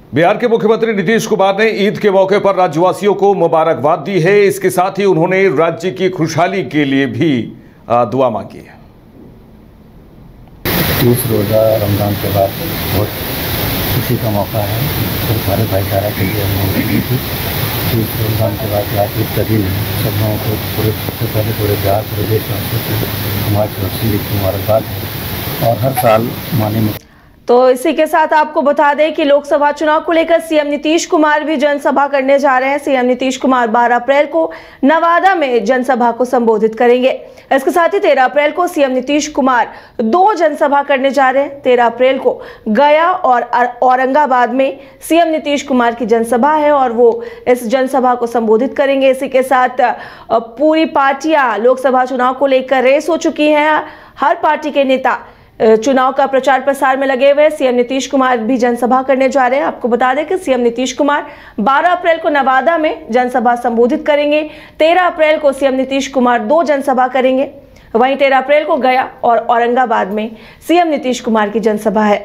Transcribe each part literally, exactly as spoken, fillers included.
बिहार के मुख्यमंत्री नीतीश कुमार ने ईद के मौके पर राज्यवासियों को मुबारकबाद दी है। इसके साथ ही उन्होंने राज्य की खुशहाली के लिए भी दुआ मांगी है। तीस रोज़ा रमज़ान के बाद बहुत खुशी का मौका है और सारे भाईचारा के लिए तीस रमज़ान के बाद आज ईद का दिन सब लोगों को पूरे सबसे पहले पूरे बिहार पूरे देश में हमारे सुरक्षित की मुबारकबाद है। और हर साल माननीय तो इसी के साथ आपको बता दें कि लोकसभा चुनाव को लेकर सीएम नीतीश कुमार भी जनसभा करने जा रहे हैं। सीएम नीतीश कुमार बारह अप्रैल को नवादा में जनसभा को संबोधित करेंगे। इसके साथ ही तेरह अप्रैल को सीएम नीतीश कुमार दो जनसभा करने जा रहे हैं। तेरह अप्रैल को गया और औरंगाबाद में सीएम नीतीश कुमार की जनसभा है और वो इस जनसभा को संबोधित करेंगे। इसी के साथ पूरी पार्टियां लोकसभा चुनाव को लेकर रेस हो चुकी हैं। हर पार्टी के नेता चुनाव का प्रचार प्रसार में लगे हुए। सीएम नीतीश कुमार भी जनसभा करने जा रहे हैं। आपको बता दें कि सीएम नीतीश कुमार बारह अप्रैल को नवादा में जनसभा संबोधित करेंगे। तेरह अप्रैल को सीएम नीतीश कुमार दो जनसभा करेंगे। वहीं तेरह अप्रैल को गया और औरंगाबाद में सीएम नीतीश कुमार की जनसभा है।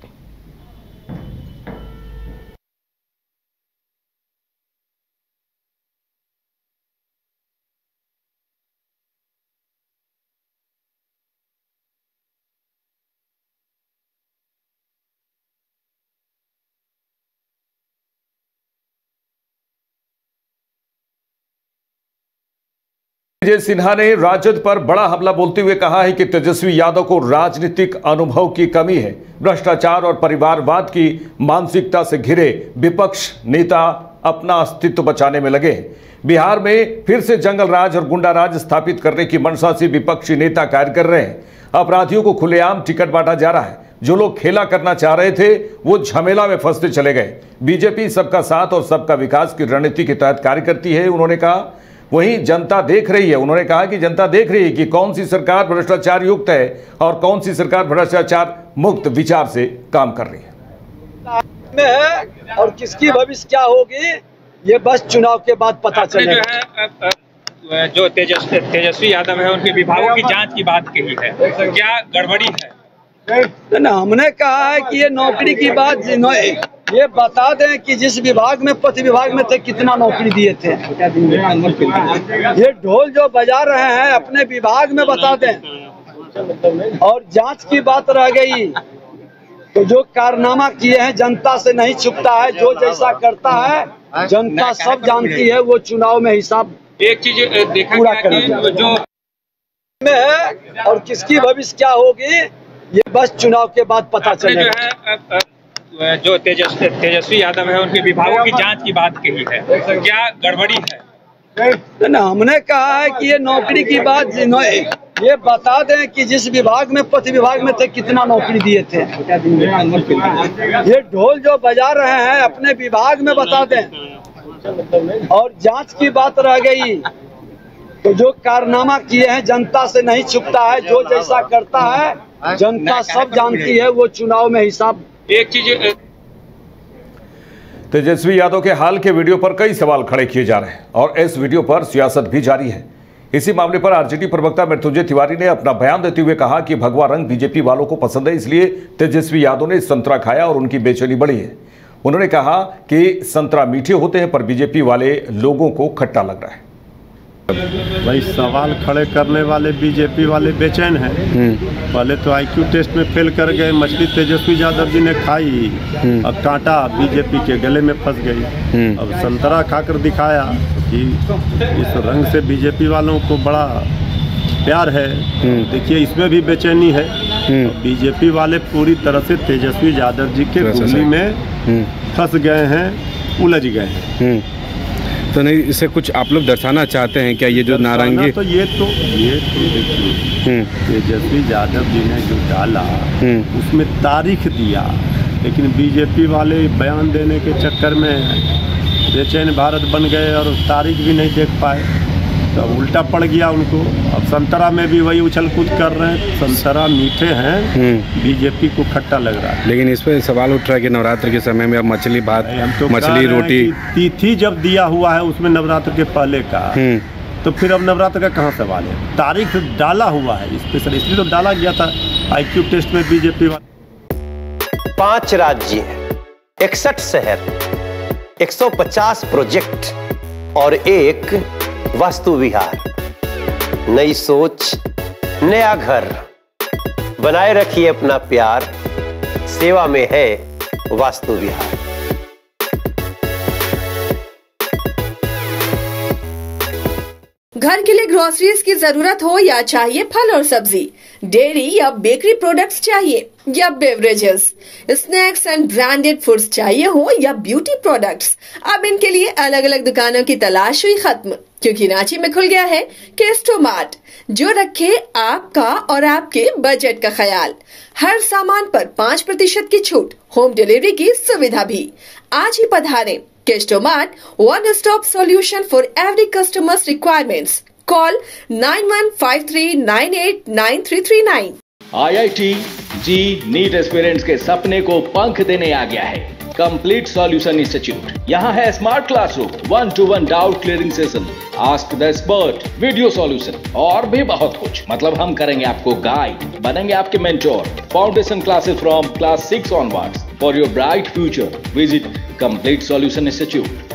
संजय सिन्हा ने राजद पर बड़ा हमला बोलते हुए कहा है कि तेजस्वी यादव को राजनीतिक अनुभव की कमी है। भ्रष्टाचार और परिवारवाद की मानसिकता से घिरे विपक्ष नेता अपना अस्तित्व बचाने में लगे। बिहार में फिर से जंगल राज और गुंडा राज स्थापित करने की मंशा से विपक्षी नेता कार्य कर रहे हैं। अपराधियों को खुलेआम टिकट बांटा जा रहा है। जो लोग खेला करना चाह रहे थे वो झमेला में फंसते चले गए। बीजेपी सबका साथ और सबका विकास की रणनीति के तहत कार्य करती है, उन्होंने कहा। वहीं जनता देख रही है, उन्होंने कहा कि जनता देख रही है कि कौन सी सरकार भ्रष्टाचार युक्त है और कौन सी सरकार भ्रष्टाचार मुक्त विचार से काम कर रही है। में है और किसकी भविष्य क्या होगी ये बस चुनाव के बाद पता चलेगा। जो तेजस्वी तेजस्वी यादव है उनके विभागों की जांच की बात कही है, क्या गड़बड़ी है? ना हमने कहा है कि ये नौकरी की बात ये बता दें कि जिस विभाग में पथ विभाग में थे कितना नौकरी दिए थे। ये ढोल जो बजा रहे हैं अपने विभाग में बता दें। और जांच की बात रह गई तो जो कारनामा किए हैं जनता से नहीं छुपता है। जो जैसा करता है जनता सब जानती है। वो चुनाव में हिसाब एक चीज देखा पूरा कि जो में है और किसकी भविष्य क्या होगी ये बस चुनाव के बाद पता चलेगा। जो तेजस्वी तेजस्वी यादव है उनके विभागों की जांच की बात कही है, क्या गड़बड़ी है? ना हमने कहा है कि ये नौकरी की बात ये बता दें कि जिस विभाग में पथ विभाग में थे कितना नौकरी दिए थे। ये ढोल जो बजा रहे हैं अपने विभाग में बता दें। और जांच की बात रह गई तो जो कारनामा किए हैं जनता से नहीं छुपता है। जो जैसा करता है जनता सब जानती है। वो चुनाव में हिसाब एक चीज तेजस्वी यादव के हाल के वीडियो पर कई सवाल खड़े किए जा रहे हैं और इस वीडियो पर सियासत भी जारी है। इसी मामले पर आरजेडी प्रवक्ता मृत्युंजय तिवारी ने अपना बयान देते हुए कहा कि भगवा रंग बीजेपी वालों को पसंद है, इसलिए तेजस्वी यादव ने संतरा खाया और उनकी बेचैनी बढ़ी है। उन्होंने कहा कि संतरा मीठे होते हैं पर बीजेपी वाले लोगों को खट्टा लग रहा है। भाई सवाल खड़े करने वाले बीजेपी वाले बेचैन हैं। पहले तो आईक्यू टेस्ट में फेल कर गए। मछली तेजस्वी यादव जी ने खाई, अब कांटा बीजेपी के गले में फंस गई। अब संतरा खाकर दिखाया कि इस रंग से बीजेपी वालों को बड़ा प्यार है। देखिए इसमें भी बेचैनी है। बीजेपी वाले पूरी तरह से तेजस्वी यादव जी के गोली में फंस गए हैं, उलझ गए हैं। तो नहीं इसे कुछ आप लोग दर्शाना चाहते हैं क्या? ये जो नारंगी तो ये तो ये तो देखिए तेजस्वी यादव जी ने जो डाला उसमें तारीख दिया, लेकिन बीजेपी वाले बयान देने के चक्कर में बेचैन भारत बन गए और तारीख भी नहीं देख पाए तो उल्टा पड़ गया उनको। अब संतरा में भी वही उछल कूद कर रहे हैं। संतरा मीठे हैं, बीजेपी को खट्टा लग रहा है। लेकिन इस पर सवाल उठ रहा है कि नवरात्र के समय में अब मछली भात तो मछली रोटी तिथि जब दिया हुआ है उसमें नवरात्र के पहले का, तो फिर अब नवरात्र का कहाँ सवाल है? तारीख डाला हुआ है स्पेशल, इसलिए तो डाला गया था आईक्यू टेस्ट में बीजेपी। पांच राज्य इकसठ शहर, एक सौ पचास प्रोजेक्ट और एक वास्तु विहार। नई सोच, नया घर। बनाए रखिए अपना प्यार, सेवा में है वास्तु विहार। घर के लिए ग्रोसरीज की जरूरत हो या चाहिए फल और सब्जी, डेयरी या बेकरी प्रोडक्ट्स चाहिए या beverages, snacks and branded foods चाहिए हो या ब्यूटी प्रोडक्ट्स, अब इनके लिए अलग अलग दुकानों की तलाश हुई खत्म, क्योंकि रांची में खुल गया है केस्टोमार्ट, जो रखे आपका और आपके बजट का ख्याल। हर सामान पर पाँच प्रतिशत की छूट, होम डिलीवरी की सुविधा भी। आज ही पधारें Kestomart, one stop solution for every customer's requirements. Call nine one five three nine eight nine three three nine. I I T JEE NEET aspirants के सपने को पंख देने आ गया है कंप्लीट सॉल्यूशन इंस्टीट्यूट। यहाँ है smart classroom, one to one doubt clearing session, ask the expert, video solution और भी बहुत कुछ। मतलब हम करेंगे आपको गाइड, बनेंगे आपके mentor. Foundation classes from class six onwards for your bright future. Visit complete solution institute.